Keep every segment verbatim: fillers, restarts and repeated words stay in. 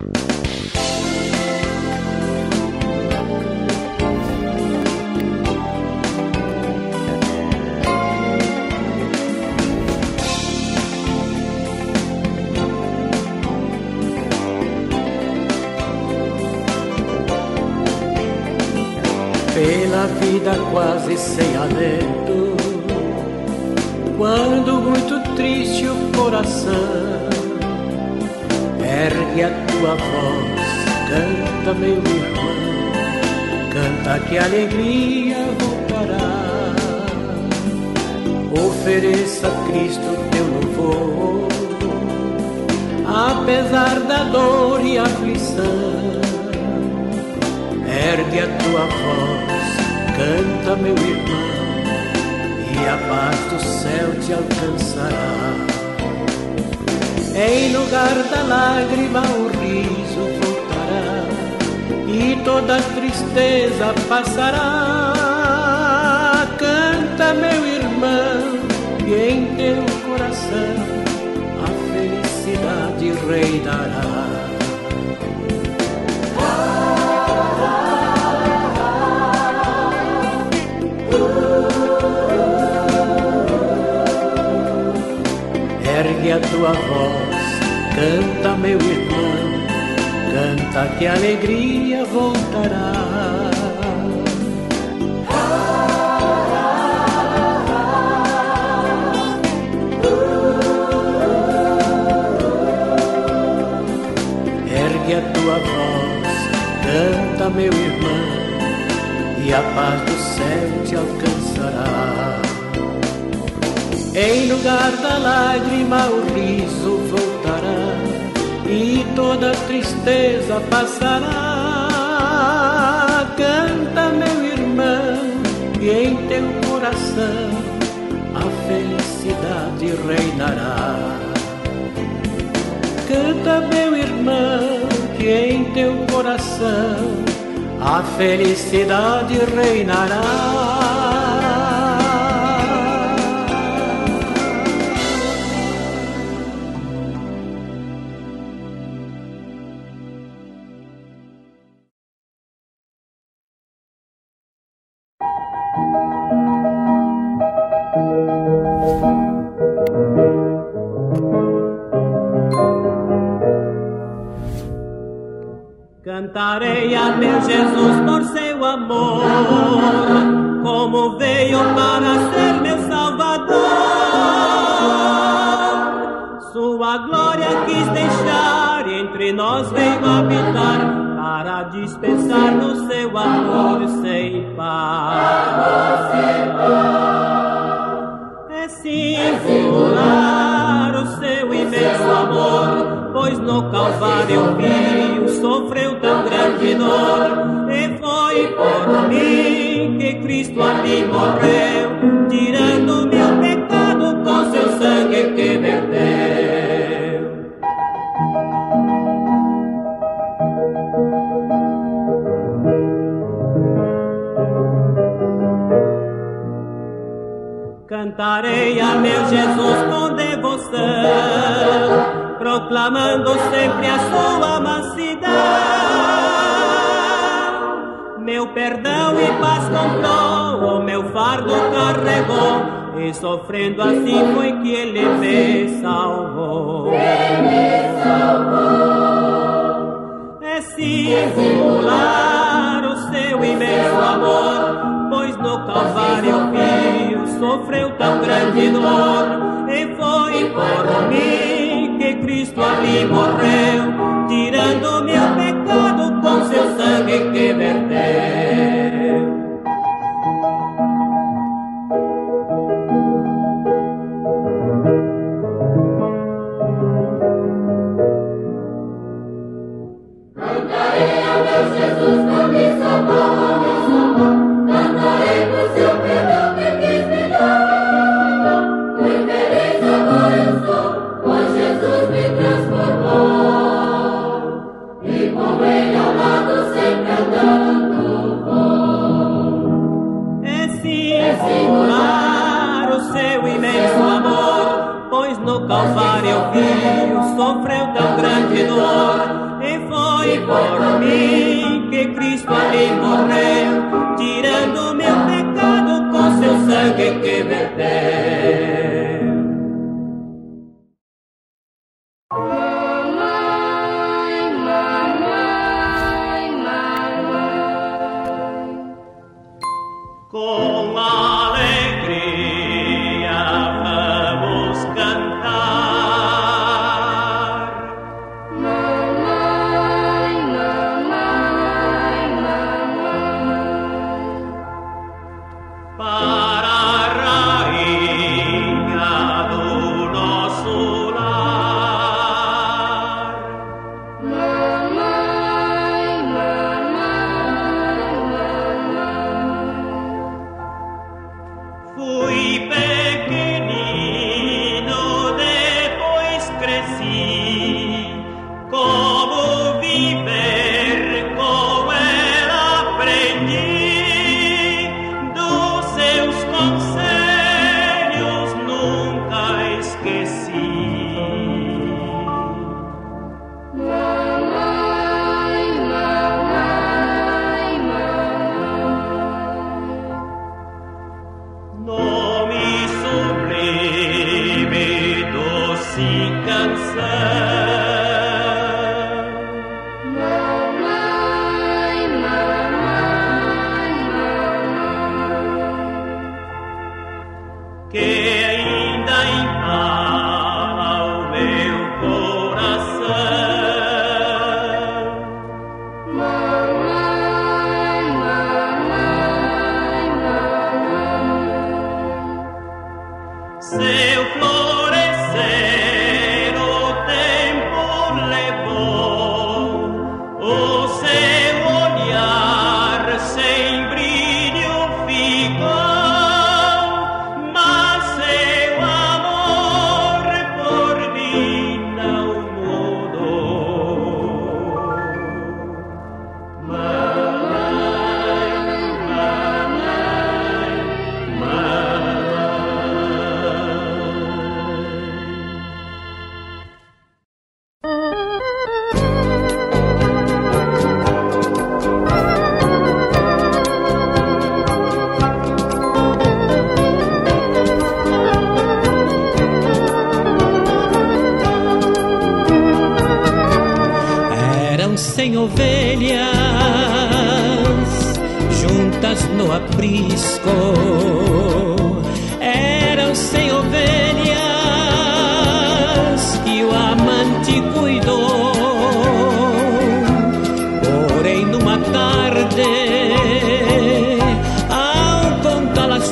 Pela vida quase sem alento, quando muito triste o coração, ergue a tua voz, canta, meu irmão, canta que a alegria voltará. Ofereça a Cristo teu louvor, apesar da dor e aflição. Ergue a tua voz, canta, meu irmão, e a paz do céu te alcançará. Em lugar da lágrima o riso voltará, e toda tristeza passará. Canta, meu irmão, e em teu coração a felicidade reinará. Ergue a tua voz, canta, meu irmão, canta que a alegria voltará. Ergue a tua voz, canta, meu irmão, e a paz do céu te alcançará. Em lugar da lágrima o riso voltará, e toda tristeza passará. Canta, meu irmão, e em teu coração a felicidade reinará. Canta, meu irmão, que em teu coração a felicidade reinará. Cantarei a meu Jesus por seu amor, como veio para ser meu Salvador. Sua glória quis deixar e entre nós veio habitar, para dispensar-nos seu amor sem par. É singular o seu imenso amor, pois no Calvário viu, sofreu tão grande dor, e foi por mim que Cristo a mim morreu, tirando meu pecado com seu sangue que verteu. Cantarei a meu Jesus com devoção, proclamando sempre a sua mansidão. Meu perdão e paz comprou, o meu fardo carregou, e sofrendo assim foi que ele me salvou. Ele me salvou. É singular o seu imenso amor, pois no Calvário viu, sofreu tão grande dor, e foi por mim que Cristo ali morreu, tirando meu pecado com seu sangue que verteu. Cantarei a meu Jesus por me salvar, me salvar. Cantarei por seu perdão que quis me dar. Muito feliz agora eu sou, pois Jesus me transformou. E com ele ao lado sempre andando vou. É singular o seu imenso amor, pois no Calvário viu, sofreu tão grande dor, e foi por mim, que Cristo ali morreu, tirando meu pecado com seu sangue que verteu. Com alegria vamos cantar. Mamãe, mamãe, mamãe. Para a rainha do nosso lar. Mamãe, mamãe, mamãe. Fui pequenino, depois cresci. Como viver com ela aprendi. Dos seus conselhos nunca esqueci. Mamãe, mamãe, mamãe. Nome sublime, doce canção. Mamãe, mamãe, mamãe. Que ainda embala o meu coração. Mamãe, mamãe, mamãe. Seu florescer o tempo levou, o seu olhar sem brilho ficou, mas seu amor por mim não mudou. Mamãe, mamãe, Eram cem ovelhas juntas no aprisco. Eram cem ovelhas que o amante cuidou. Porém, numa tarde, ao contá-las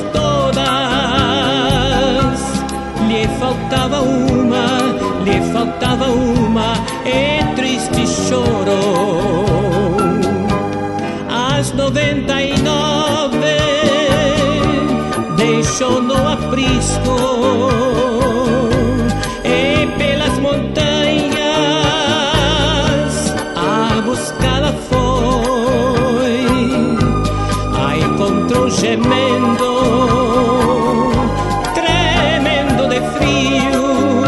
todas, lhe faltava uma, lhe faltava uma, e triste chorou. As noventa e nove deixou no aprisco e pelas montanhas a buscá-la foi. A encontrou gemendo, tremendo de frio.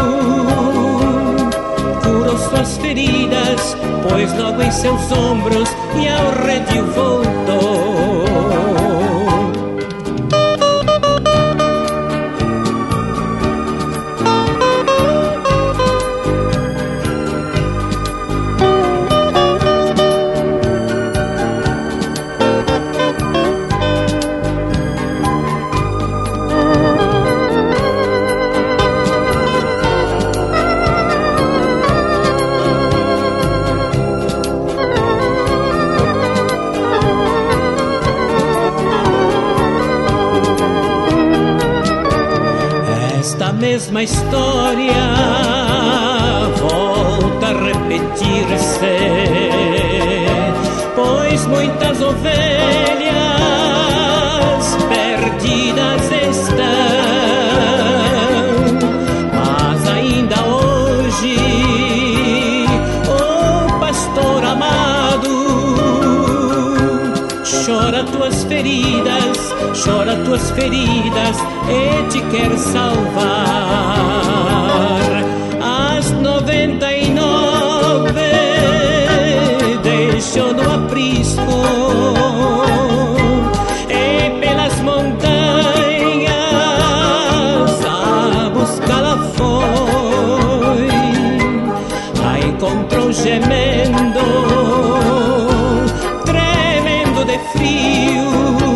Curou suas feridas, pôs logo em seus ombros e ao redil voltou. Mesma história volta a repetir-se, pois muitas ovelhas perdidas estão, mas ainda hoje o pastor amado chora tuas feridas, chora tuas feridas e te quer salvar. As noventa e nove gemendo, tremendo de frio,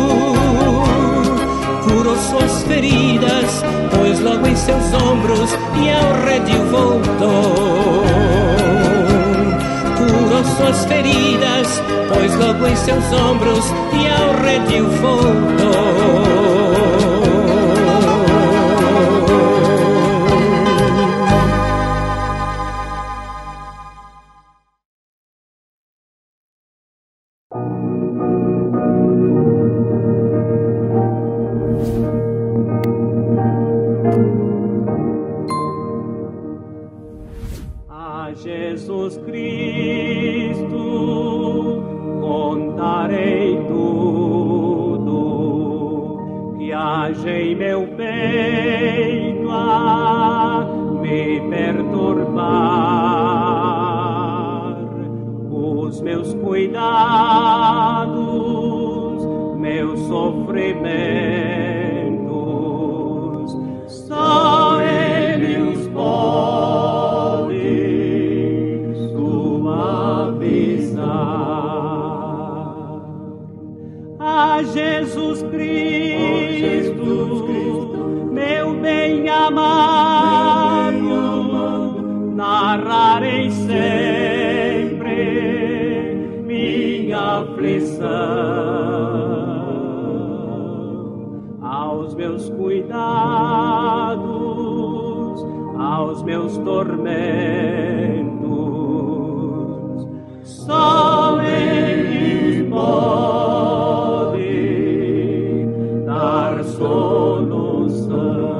curou suas feridas, pôs logo em seus ombros e ao redil voltou. Curou suas feridas, pôs logo em seus ombros e ao redil voltou. Jesus Cristo, contarei tudo que haja em meu peito a me perturbar. Os meus cuidados, meus sofrimentos, só Ele os pode a Jesus Cristo, oh, Jesus Cristo, meu bem amado, narrarei sempre minha aflição. Aos meus cuidados, aos meus tormentos, só Ele pode dar solução.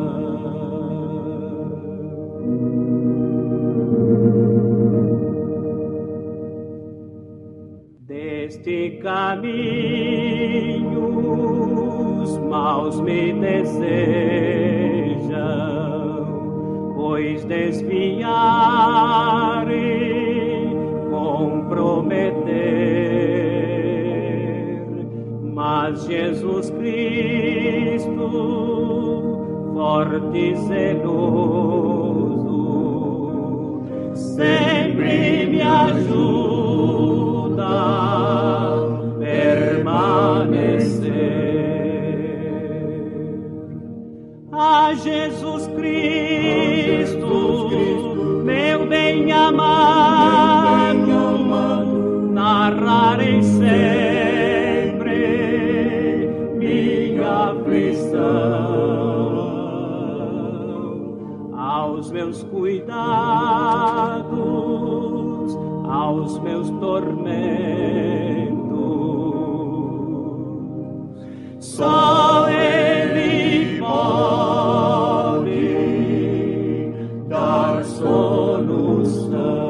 Deste caminho os maus me desejam, pois desviarem, comprometer. Mas Jesus Cristo, forte e zeloso, sempre me ajuda a permanecer. A Jesus Cristo, oh, Jesus Cristo, meu bem amado, narrarei sempre minha aflição. Aos meus cuidados, aos meus tormentos, só Ele pode dar solução.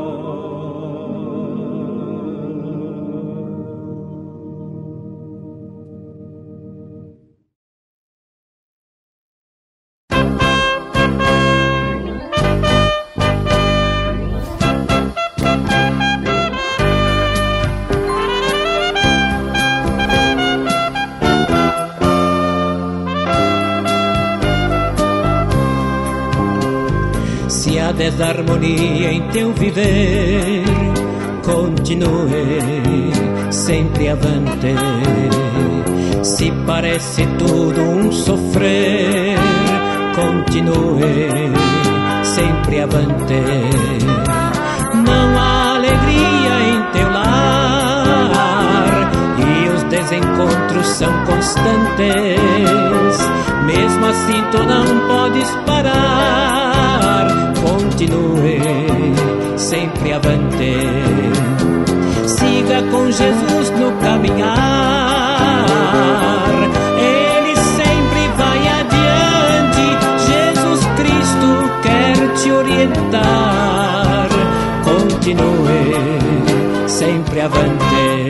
Se há desarmonia em teu viver, continue sempre avante. Se parece tudo um sofrer, continue sempre avante. Não há alegria em teu lar e os desencontros são constantes. Mesmo assim tu não podes parar, continue sempre avante. Siga com Jesus no caminhar, Ele sempre vai adiante. Jesus Cristo quer te orientar, continue sempre avante.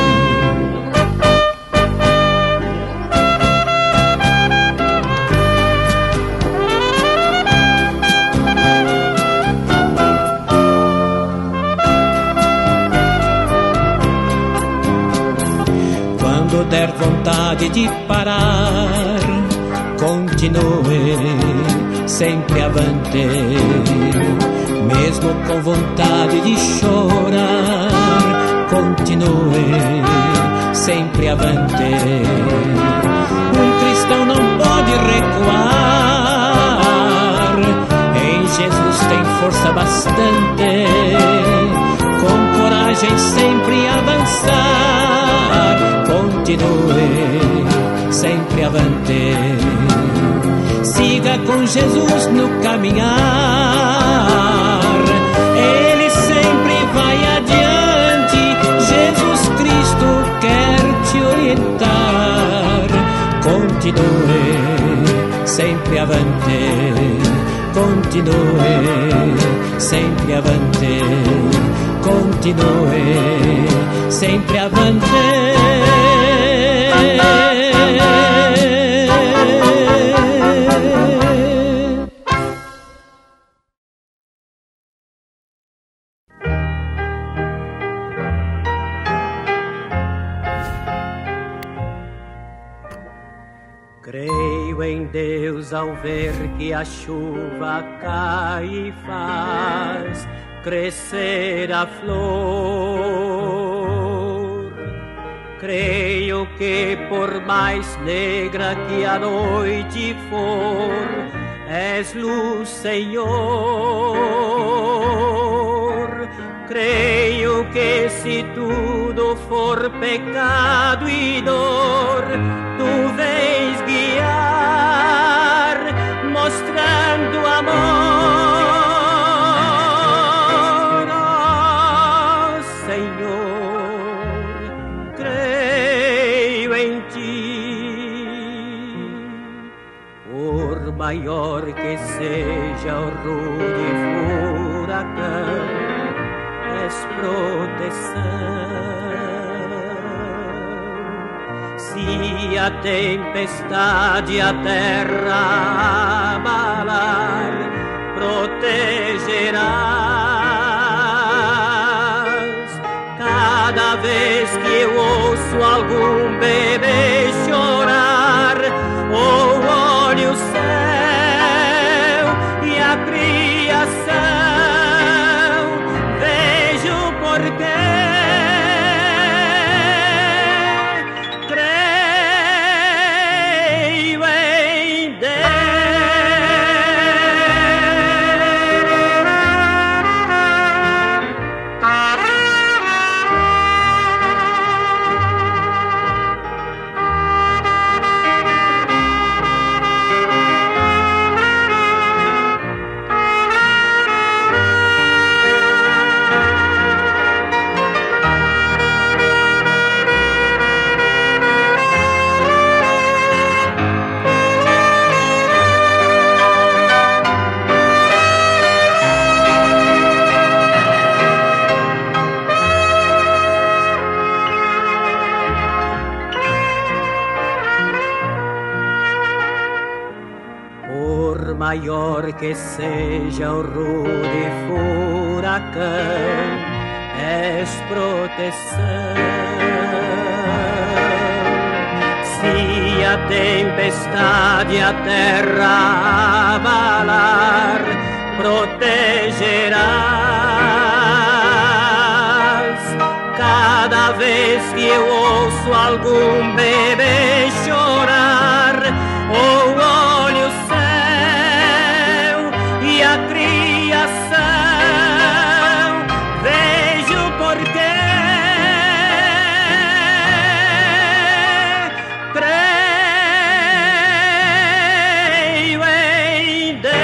Quando der vontade de parar, continue sempre avante. mesmo com vontade de chorar, continue sempre avante. Um cristão não pode recuar, em Jesus tem força bastante, com coragem sempre avançar, continue sempre avante. Siga com Jesus no caminhar, Ele sempre vai adiante. Jesus Cristo quer te orientar, continue sempre avante, continue sempre avante, continue sempre avante. Creio em Deus ao ver que a chuva cai e faz crescer a flor. Creio que por mais negra que a noite for, és luz, Senhor. Creio que se tudo for pecado e dor, tu vens guiar, mostrando amor, oh Senhor. Creio em ti, por maior que seja o rude furacão, és proteção. Se a tempestade a terra abalar, protegerás. Cada vez que eu ouço algum bebê chorar, ou olho o céu e a criação, vejo porquê. Maior que seja o rude furacão, és proteção. Se a tempestade a terra abalar, protegerás. Cada vez que eu ouço algum bebê chorar, ou olho o céu e a criação, vejo porquê. Creio em Deus.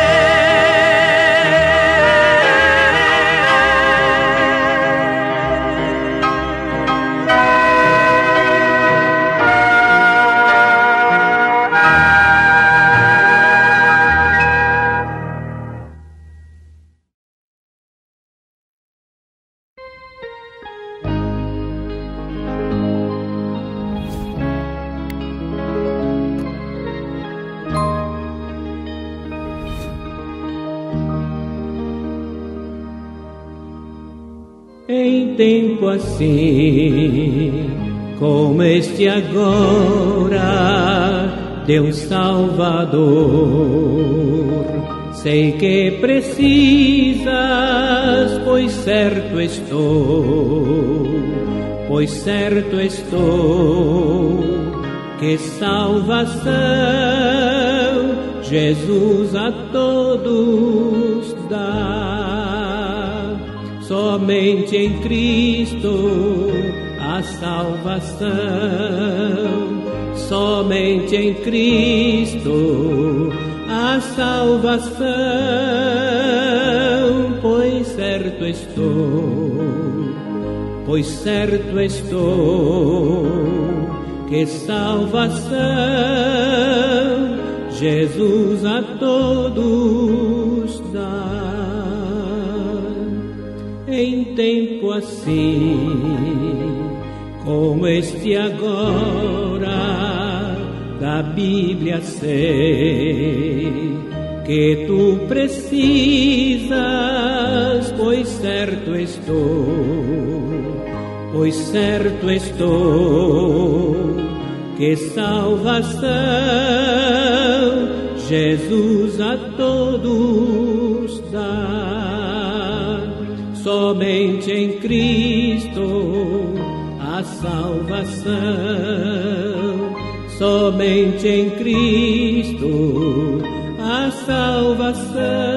Em tempo assim, como este agora, de um Salvador, Sei que precisas, pois certo estou, pois certo estou, que salvação Jesus a todos dá. Somente em Cristo a salvação, somente em Cristo a salvação, pois certo estou, pois certo estou, que salvação Jesus a todos dá. Em tempo assim, como este agora, da Bíblia sei que tu precisas, pois certo estou, pois certo estou, que salvação Jesus a todos dá. Somente em Cristo a salvação, somente em Cristo a salvação,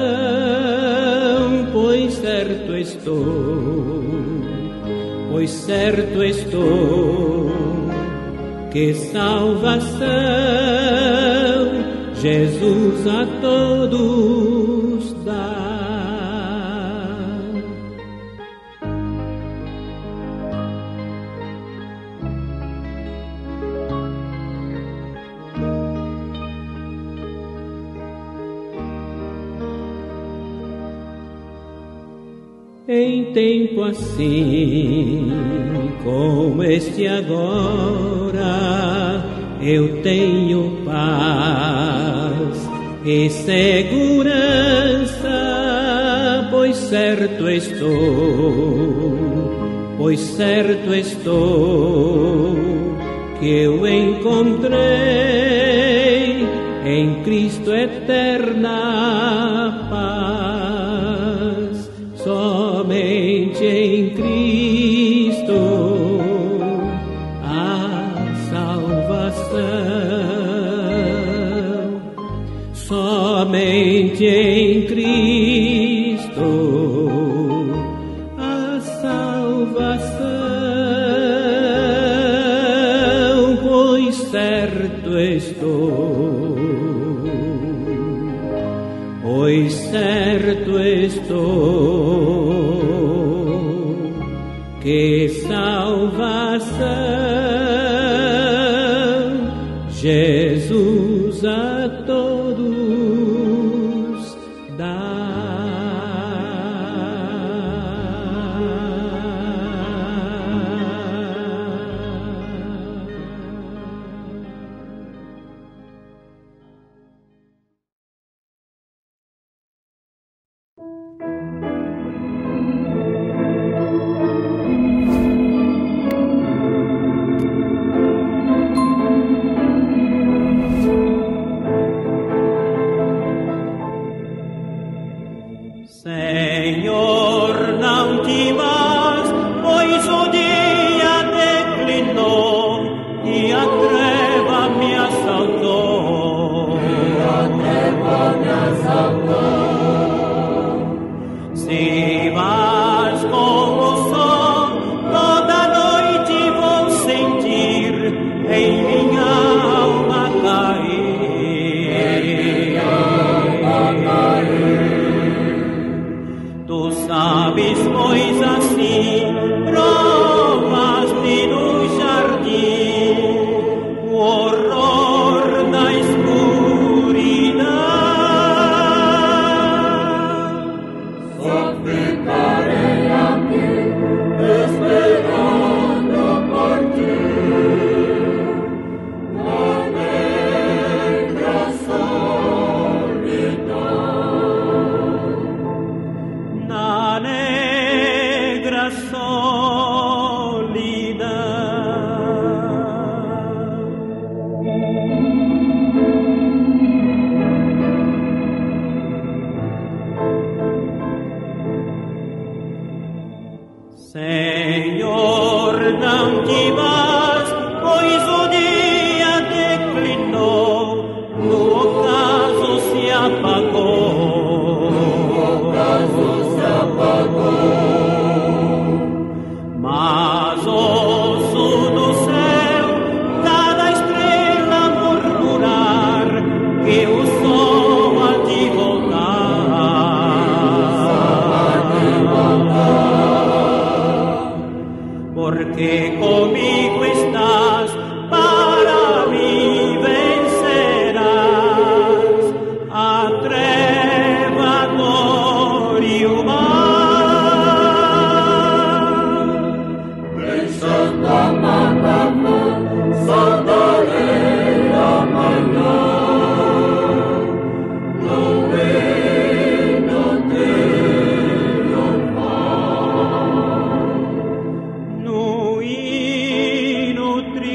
pois certo estou, pois certo estou, que salvação Jesus a todos dá. Em tempo assim, como este agora, eu tenho paz e segurança, pois certo estou, pois certo estou, que eu encontrei em Cristo eterna paz. Somente em Cristo a salvação, somente em Cristo a salvação, pois certo estou, pois certo estou, que salvação Jesus a todos dá. Senhor, não te vás, pois o dia declinou e a treva me assaltou. E a treva me assaltou. Se vas com o sol, toda noite vou sentir em minha alma cair. Em minha alma cair. Tu sabes, pois assim provaste no jardim o horror da escuridão. Só ficarei aqui esperando por ti, na negra solidão. Na negra solidão. Senhor, não te vás, pois o dia declinou, no ocaso se apagou. No ocaso se apagou. Mas ouço do céu cada estrela murmurar que o sol há de voltar. Porque comigo estás, para mim vencerás a treva, a dor e o mal. Deixando a macacã, saudarei amanhã. No hino triunfal. No hino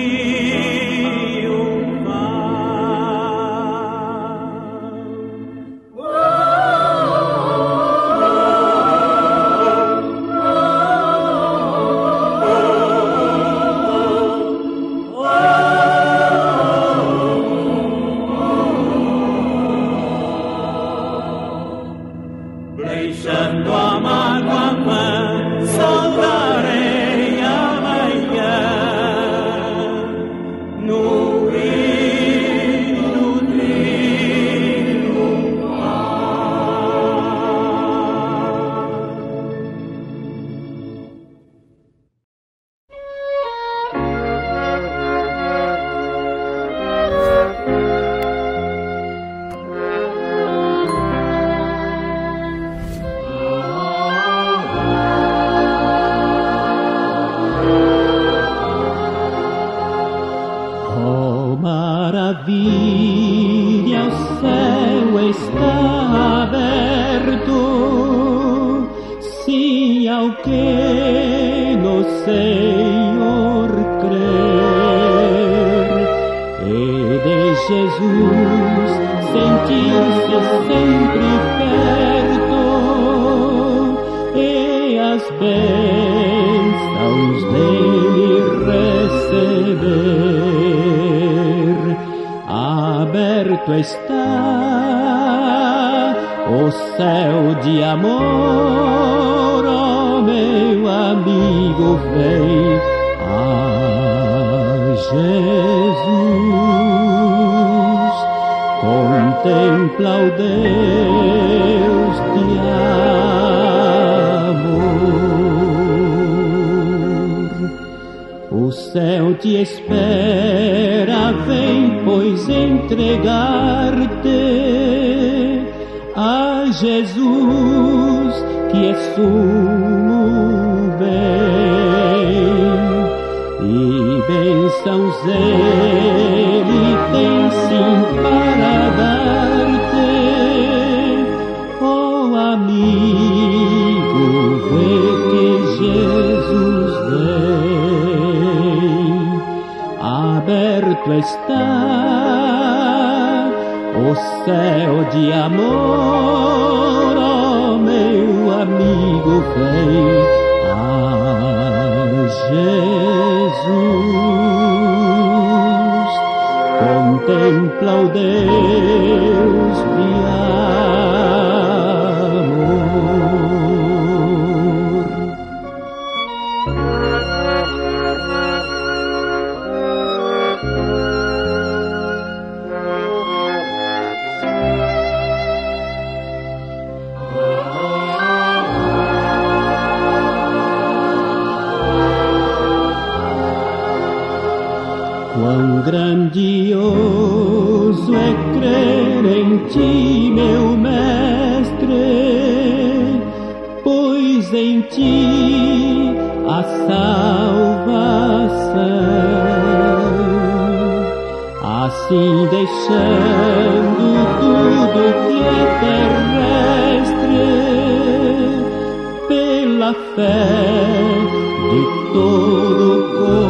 triunfal. Deixando a mágoa, saudarei amanhã. No hino Oh, maravilha, o céu está aberto. Se alguém no Senhor crer, e de Jesus sentir-se sempre perto, e as bênçãos dele receber. Aberto está o céu de amor, oh meu amigo, vem a Jesus. Contempla o Deus de amor. O céu te espera, vem, pois, entregar-te a Jesus, que é sumo bem. E bênçãos ele tem sim para dar-te, oh amigo, vê que Jesus vem. Aberto está o céu de amor, oh meu amigo, vem a Jesus. Contempla o Deus de amor. Quão grandioso é crer em ti, meu mestre, pois em ti a salvação. Assim deixando tudo que é terrestre, pela fé de todo o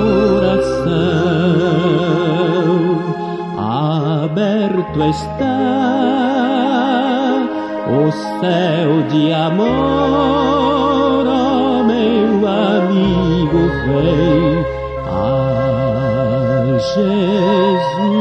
coração, aberto está o céu de amor, ó meu amigo. vem a Jesus.